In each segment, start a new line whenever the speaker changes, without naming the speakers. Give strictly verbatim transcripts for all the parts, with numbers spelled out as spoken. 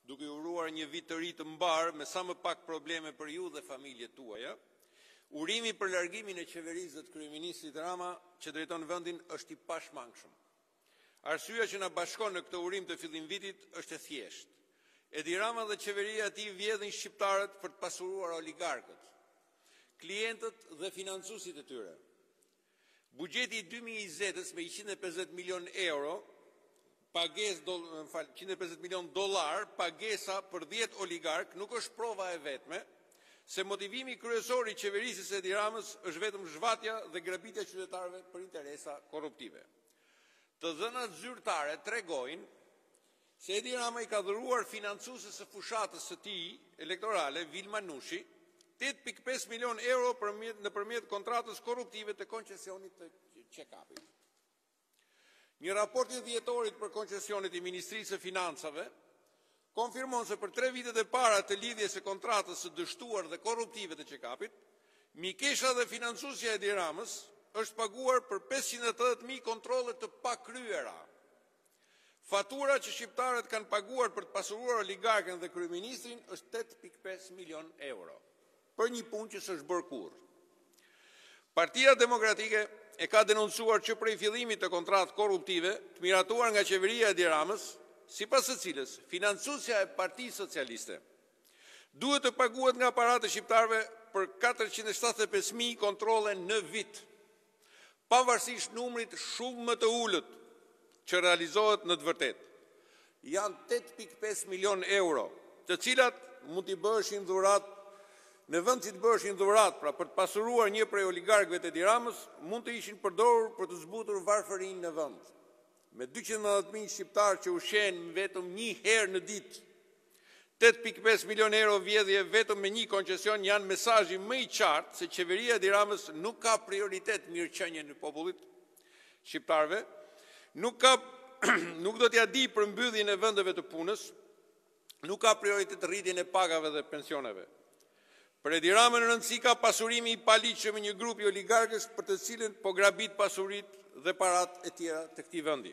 duke uruar një vit të ri të mbar me sa më pak probleme për ju dhe familjet tuaja. Urimi për largimin e qeverisë të kryeministrit Rama që drejton vendin është i pashmangshëm. Arsyeja që na bashkon në këtë urim të fillim vitit është e thjeshtë. Edi Rama dhe qeveria e tij vjedhin shqiptarët për të pasuruar oligarkët, klientët dhe financuesit e tyre. Buxheti i dy mijë e njëzet me njëqind e pesëdhjetë milion euro, pagesë do, njëqind e pesëdhjetë milion dollar, pagesa për dhjetë oligark nuk është prova e vetme se motivimi kryesor i qeverisë së Edi Ramës është vetëm zhvatja dhe grabitja e qytetarëve për interesa korruptive. Të dhënat zyrtare tregojnë se Edi Rama i ka dhuruar financuesës së fushatës së tij elektorale, Vilma Nushi, tetë pikë pesë milion euro nëpërmjet kontratës korruptive të koncesionit të Qekapit. Një raport i dhjetorit për koncesionit i Ministrisë së Financave konfirmon se për tre vitet e para të lidhjes së kontratës së dështuar dhe korruptive të Qekapit, mikesha dhe financuesja e Edi Ramës është paguar për pesëqind e tetëdhjetë mijë kontrolle të pakryera. Fatura që shqiptarët kanë paguar për të pasuruar oligarkën dhe kryeministrin është tetë pikë pesë milion euro, për një punë që s'është bërë kurrë. Partia Demokratike e ka denoncuar që prej fillimit të kontratë korruptive të miratuar nga qeveria e Edi Ramës, sipas së cilës financuesja e Partisë Socialiste duhet të paguhet nga aparatë e shqiptarëve për katërqind e shtatëdhjetë e pesë mijë kontrolle në vit, pavarësisht numrit shumë më të ulët që realizohet në të vërtetë. Janë tetë pikë pesë milion euro, të cilat mund t'i bëheshin dhuratë, në vend që të bëheshin dhuratë, pra për të pasuruar një prej oligarkëve të Edi Ramës, mund të ishin përdorur për të zbutur varfërinë në vend. Me dyqind e nëntëdhjetë mijë shqiptarë që ushqehen vetëm një herë në ditë, tetë pikë pesë milion euro vjedhje vetëm me një koncesion janë mesazhi më i qartë se qeveria e Edi Ramës nuk ka prioritet mirëqenien e popullit shqiptarëve, nuk ka nuk do t'ia di për mbylljen e vendeve të punës, nuk ka prioritet rritjen e pagave dhe pensioneve. Për Edi Ramën në rëndësi ka pasurimi i paligjshëm i një grupi oligarkës për të cilën po grabit pasuritë dhe parat e tjera të këtij vendi.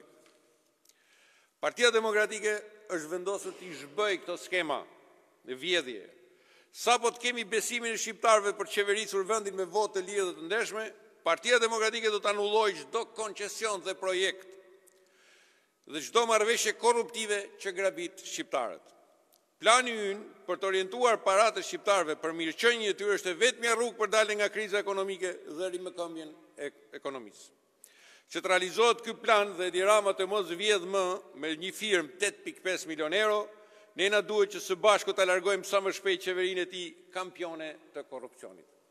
Partia Demokratike është vendosur të zhbëjë këto skema në vjedhje. Sapo të kemi besimin e shqiptarëve për të qeverisur vendin me votë të lirë dhe të ndershme, Partia Demokratike do të anullojë çdo koncesion dhe projekt dhe çdo marrëveshje korruptive që grabit shqiptarët. Plani ynë për të orientuar paratë e shqiptarëve për mirëqenien e tyre është e vetmja rrugë për daljen nga kriza ekonomike dhe rimëkëmbjen e ekonomisë. Që të realizohet ky plan dhe Edi Rama të mos vjedh më me një firmë tetë pikë pesë milion euro, ne na duhet që së bashku ta largojmë sa më shpejt qeverinë e tij kampione të korrupsionit.